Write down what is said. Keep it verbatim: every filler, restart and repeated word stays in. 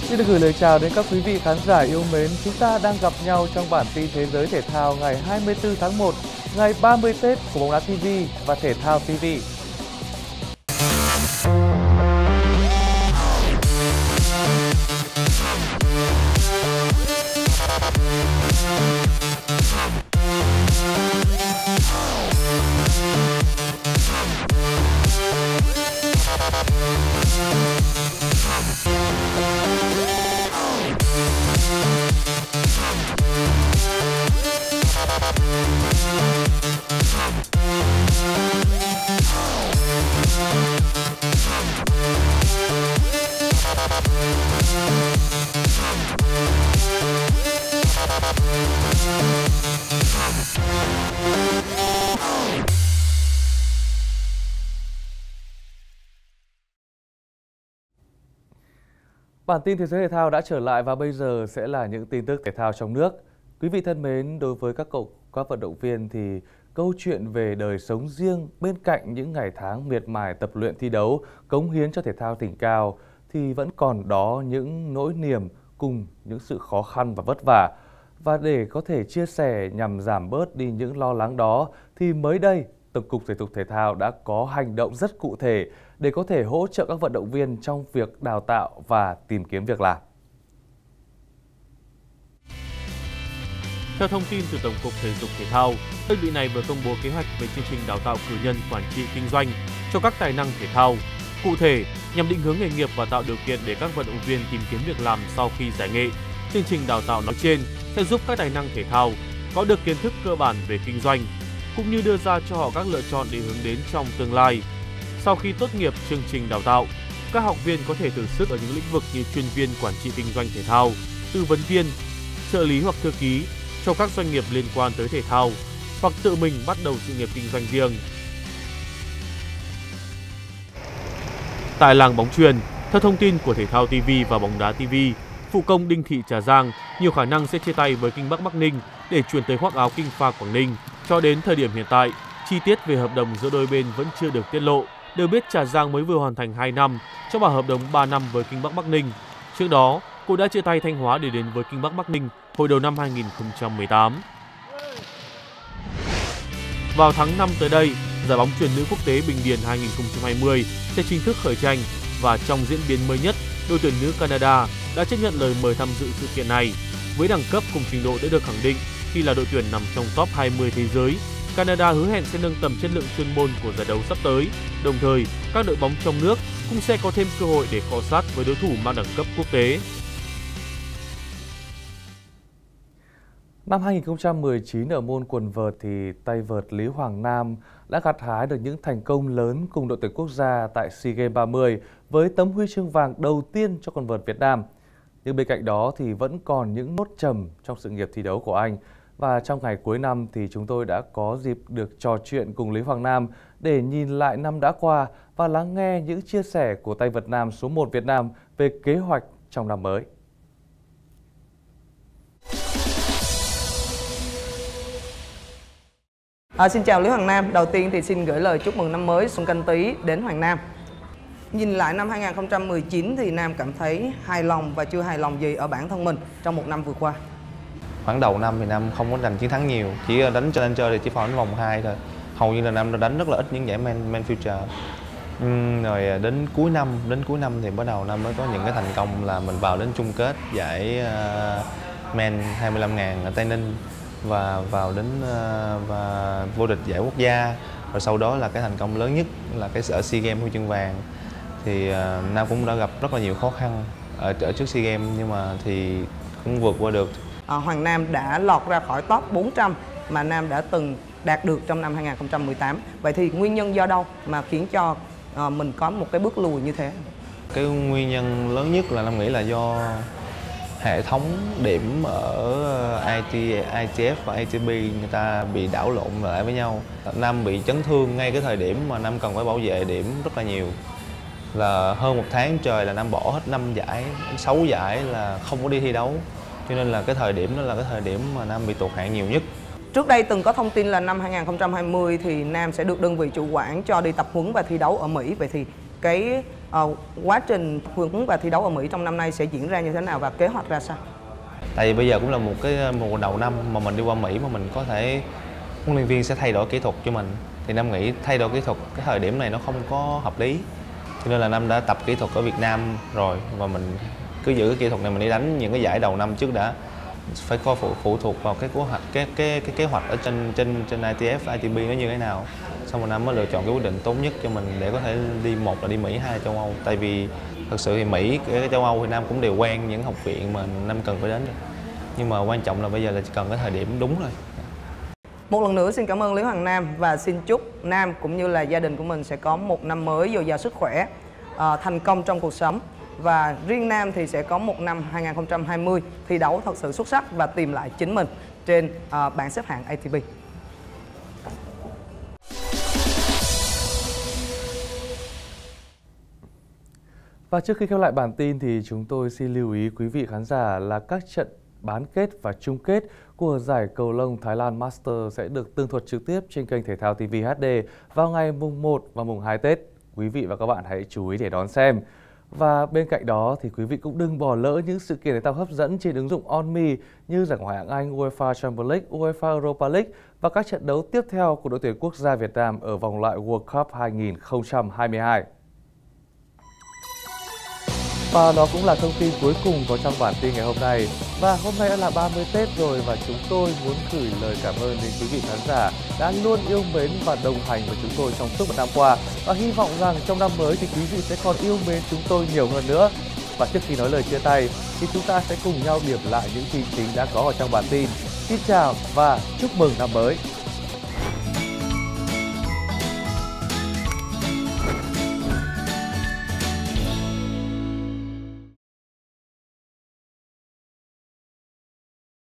Xin được gửi lời chào đến các quý vị khán giả yêu mến. Chúng ta đang gặp nhau trong bản tin Thế giới thể thao ngày hai mươi tư tháng một, ngày ba mươi Tết của Bóng đá ti vi và Thể thao ti vi. Bản tin Thế giới thể thao đã trở lại và bây giờ sẽ là những tin tức thể thao trong nước. Quý vị thân mến, đối với các cậu các vận động viên thì câu chuyện về đời sống riêng bên cạnh những ngày tháng miệt mài tập luyện thi đấu, cống hiến cho thể thao đỉnh cao thì vẫn còn đó những nỗi niềm cùng những sự khó khăn và vất vả. Và để có thể chia sẻ nhằm giảm bớt đi những lo lắng đó thì mới đây Tổng cục Thể dục Thể thao đã có hành động rất cụ thể để có thể hỗ trợ các vận động viên trong việc đào tạo và tìm kiếm việc làm. Theo thông tin từ Tổng cục Thể dục Thể thao, đơn vị này vừa công bố kế hoạch về chương trình đào tạo cử nhân quản trị kinh doanh cho các tài năng thể thao. Cụ thể, nhằm định hướng nghề nghiệp và tạo điều kiện để các vận động viên tìm kiếm việc làm sau khi giải nghệ, chương trình đào tạo nói trên sẽ giúp các tài năng thể thao có được kiến thức cơ bản về kinh doanh, cũng như đưa ra cho họ các lựa chọn để hướng đến trong tương lai. Sau khi tốt nghiệp chương trình đào tạo, các học viên có thể thử sức ở những lĩnh vực như chuyên viên quản trị kinh doanh thể thao, tư vấn viên, trợ lý hoặc thư ký cho các doanh nghiệp liên quan tới thể thao, hoặc tự mình bắt đầu sự nghiệp kinh doanh riêng. Tại làng bóng chuyền, theo thông tin của Thể thao ti vi và Bóng đá ti vi, phụ công Đinh Thị Trà Giang nhiều khả năng sẽ chia tay với Kinh Bắc Bắc Ninh để chuyển tới khoác áo Kinh Pha Quảng Ninh. Cho đến thời điểm hiện tại, chi tiết về hợp đồng giữa đôi bên vẫn chưa được tiết lộ. Được biết Trà Giang mới vừa hoàn thành hai năm trong bản hợp đồng ba năm với Kinh Bắc Bắc Ninh. Trước đó, cô đã chia tay Thanh Hóa để đến với Kinh Bắc Bắc Ninh hồi đầu năm hai nghìn không trăm mười tám. Vào tháng năm tới đây, giải bóng chuyền nữ quốc tế Bình Điền hai nghìn không trăm hai mươi sẽ chính thức khởi tranh và trong diễn biến mới nhất, đội tuyển nữ Canada đã chấp nhận lời mời tham dự sự kiện này. Với đẳng cấp cùng trình độ đã được khẳng định khi là đội tuyển nằm trong top hai mươi thế giới, Canada hứa hẹn sẽ nâng tầm chất lượng chuyên môn của giải đấu sắp tới. Đồng thời, các đội bóng trong nước cũng sẽ có thêm cơ hội để cọ sát với đối thủ mang đẳng cấp quốc tế. Năm hai nghìn không trăm mười chín ở môn quần vợt thì tay vợt Lý Hoàng Nam đã gặt hái được những thành công lớn cùng đội tuyển quốc gia tại SEA Games ba mươi với tấm huy chương vàng đầu tiên cho quần vợt Việt Nam. Nhưng bên cạnh đó thì vẫn còn những nốt trầm trong sự nghiệp thi đấu của anh. Và trong ngày cuối năm thì chúng tôi đã có dịp được trò chuyện cùng Lý Hoàng Nam để nhìn lại năm đã qua và lắng nghe những chia sẻ của tay vợt nam số một Việt Nam về kế hoạch trong năm mới. À, xin chào Lý Hoàng Nam. Đầu tiên thì xin gửi lời chúc mừng năm mới Xuân Canh Tý đến Hoàng Nam. Nhìn lại năm hai nghìn không trăm mười chín thì Nam cảm thấy hài lòng và chưa hài lòng gì ở bản thân mình trong một năm vừa qua? Khoảng đầu năm thì Nam không có giành chiến thắng nhiều, chỉ đánh cho Challenger thì chỉ vào đến vòng hai thôi. Hầu như là Nam đã đánh rất là ít những giải main, main future. Uhm, rồi đến cuối năm, đến cuối năm thì bắt đầu Nam mới có những cái thành công là mình vào đến chung kết giải uh, main hai mươi lăm ngàn ở Tây Ninh và vào đến uh, và vô địch giải quốc gia. Rồi sau đó là cái thành công lớn nhất là cái ở SEA Games huy chương vàng. Thì uh, Nam cũng đã gặp rất là nhiều khó khăn ở, ở trước SEA Games nhưng mà thì cũng vượt qua được. À, Hoàng Nam đã lọt ra khỏi top bốn trăm mà Nam đã từng đạt được trong năm hai nghìn không trăm mười tám. Vậy thì nguyên nhân do đâu mà khiến cho uh, mình có một cái bước lùi như thế? Cái nguyên nhân lớn nhất là Nam nghĩ là do hệ thống điểm ở i tê ép và a tê pê người ta bị đảo lộn lại với nhau. Nam bị chấn thương ngay cái thời điểm mà Nam cần phải bảo vệ điểm rất là nhiều. Là hơn một tháng trời là Nam bỏ hết năm giải, sáu giải là không có đi thi đấu. Cho nên là cái thời điểm đó là cái thời điểm mà Nam bị tụt hạng nhiều nhất. Trước đây từng có thông tin là năm hai nghìn không trăm hai mươi thì Nam sẽ được đơn vị chủ quản cho đi tập huấn và thi đấu ở Mỹ. Vậy thì cái Ờ, quá trình huấn và thi đấu ở Mỹ trong năm nay sẽ diễn ra như thế nào và kế hoạch ra sao? Tại vì bây giờ cũng là một cái mùa đầu năm mà mình đi qua Mỹ mà mình có thể huấn luyện viên sẽ thay đổi kỹ thuật cho mình, thì Nam nghĩ thay đổi kỹ thuật cái thời điểm này nó không có hợp lý, cho nên là Nam đã tập kỹ thuật ở Việt Nam rồi và mình cứ giữ cái kỹ thuật này mình đi đánh những cái giải đầu năm trước đã. Phải coi phụ, phụ thuộc vào cái kế hoạch cái cái cái kế hoạch ở trên trên trên i tê ép, i tê bê nó như thế nào, xong rồi Nam mới lựa chọn cái quyết định tốt nhất cho mình để có thể đi, một là đi Mỹ, hai là châu Âu. Tại vì thật sự thì Mỹ, cái châu Âu thì Nam cũng đều quen những học viện mà Nam cần phải đến rồi. Nhưng mà quan trọng là bây giờ là chỉ cần cái thời điểm đúng rồi. Một lần nữa xin cảm ơn Lý Hoàng Nam và xin chúc Nam cũng như là gia đình của mình sẽ có một năm mới dồi dào sức khỏe, uh, thành công trong cuộc sống. Và riêng Nam thì sẽ có một năm hai không hai không thi đấu thật sự xuất sắc và tìm lại chính mình trên uh, bảng xếp hạng a tê pê. Và trước khi khép lại bản tin thì chúng tôi xin lưu ý quý vị khán giả là các trận bán kết và chung kết của giải cầu lông Thái Lan Master sẽ được tường thuật trực tiếp trên kênh Thể thao ti vi hát đê vào ngày mùng một và mùng hai Tết. Quý vị và các bạn hãy chú ý để đón xem. Và bên cạnh đó thì quý vị cũng đừng bỏ lỡ những sự kiện thể thao hấp dẫn trên ứng dụng OnMe như giải Ngoại hạng Anh, UEFA Champions League, UEFA Europa League và các trận đấu tiếp theo của đội tuyển quốc gia Việt Nam ở vòng loại World Cup hai không hai hai. Và đó cũng là thông tin cuối cùng có trong bản tin ngày hôm nay. Và hôm nay đã là ba mươi Tết rồi và chúng tôi muốn gửi lời cảm ơn đến quý vị khán giả đã luôn yêu mến và đồng hành với chúng tôi trong suốt một năm qua. Và hy vọng rằng trong năm mới thì quý vị sẽ còn yêu mến chúng tôi nhiều hơn nữa. Và trước khi nói lời chia tay thì chúng ta sẽ cùng nhau điểm lại những tin chính đã có ở trong bản tin. Xin chào và chúc mừng năm mới!